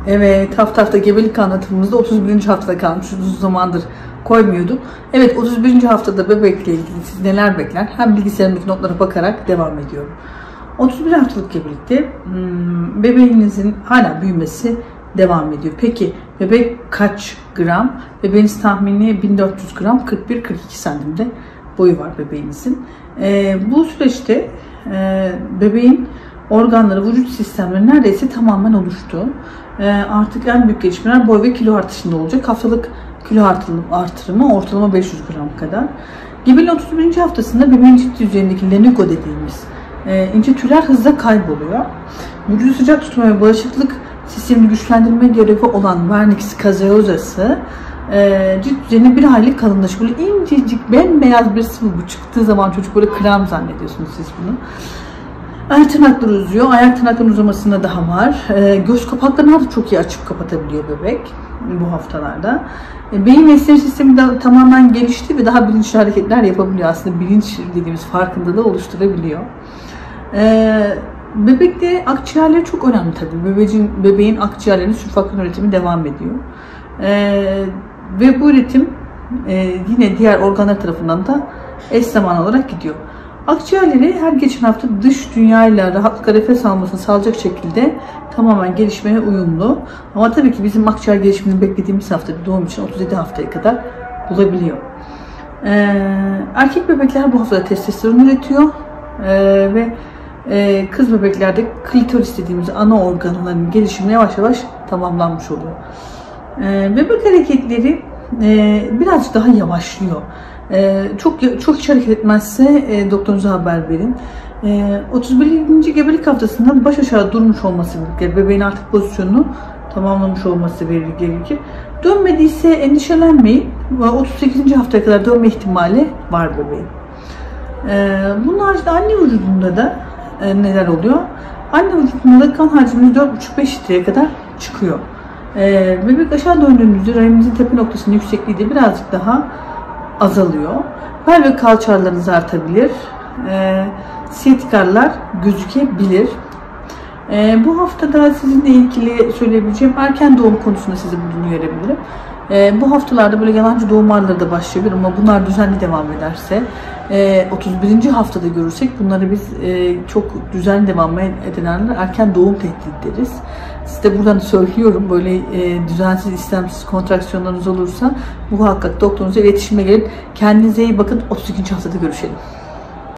Evet, hafta gebelik anlatımımızda 31. haftada kalmış. Uzun zamandır koymuyorduk. Evet, 31. haftada bebekle ilgili siz neler bekler? Hem bilgisayarımdaki notlara bakarak devam ediyorum. 31 haftalık gebelikte bebeğinizin hala büyümesi devam ediyor. Peki bebek kaç gram? Bebeğiniz tahmini 1400 gram, 41-42 santimde boyu var bebeğinizin. Bu süreçte bebeğin organları, vücut sistemleri neredeyse tamamen oluştu. Artık en büyük gelişmeler boy ve kilo artışında olacak. Haftalık kilo artırımı ortalama 500 gram kadar. Gebeliğin 31. haftasında bebeğin cilt üzerindeki lanugo dediğimiz ince tüyler hızla kayboluyor. Vücudu sıcak tutma ve bağışıklık sistemini güçlendirme görevi olan vernix caseosa'sı cilt üzerine bir hayli kalınlaşıyor. Böyle incecik bembeyaz bir sıvı bu çıktığı zaman çocuk böyle krem zannediyorsunuz siz bunu. Ayak tırnakları uzuyor. Ayak tırnaklarının uzamasında daha var. Göz kapaklarını da çok iyi açıp kapatabiliyor bebek bu haftalarda. Beyin ve sinir sistemi de tamamen gelişti ve daha bilinçli hareketler yapabiliyor. Aslında bilinç dediğimiz farkındalığı oluşturabiliyor. Bebekte akciğerleri çok önemli tabii. Bebeğin akciğerlerinin sülfaktan üretimi devam ediyor. Ve bu üretim yine diğer organlar tarafından da eş zamanlı olarak gidiyor. Akciğerleri her geçen hafta dış dünyayla rahatlıkla nefes almasını sağlayacak şekilde tamamen gelişmeye uyumlu. Ama tabii ki bizim akciğer gelişimini beklediğimiz hafta bir doğum için 37 haftaya kadar bulabiliyor. Erkek bebekler bu haftada testosteron üretiyor ve kız bebeklerde klitoris dediğimiz ana organların gelişimi yavaş yavaş tamamlanmış oluyor. Bebek hareketleri birazcık daha yavaşlıyor. Çok hiç hareket etmezse doktorunuza haber verin. 31. gebelik haftasında baş aşağı durmuş olması gerekir. Bebeğin artık pozisyonunu tamamlamış olması gerekir. Dönmediyse endişelenmeyin. 38. haftaya kadar dönme ihtimali var bebeğin. Bunun haricinde anne vücudunda da neler oluyor? Anne vücudunda kan hacmimiz 4,5-5 litreye kadar çıkıyor. Bebek aşağı döndüğümüzde rahimimizin tepe noktasının yüksekliği de birazcık daha azalıyor. Pelvik kalçalarınız artabilir. Siyatikarlar gözükebilir. Bu haftada sizinle ilgili söyleyebileceğim erken doğum konusunda size bunu uyarabilirim. Bu haftalarda böyle yalancı doğum ağrıları da başlayabilir ama bunlar düzenli devam ederse 31. haftada görürsek bunları biz çok düzenli devam edenler erken doğum tehdit deriz. Size buradan söylüyorum, böyle düzensiz istemsiz kontraksiyonlarınız olursa muhakkak doktorunuza iletişime gelin. Kendinize iyi bakın. 32. haftada görüşelim.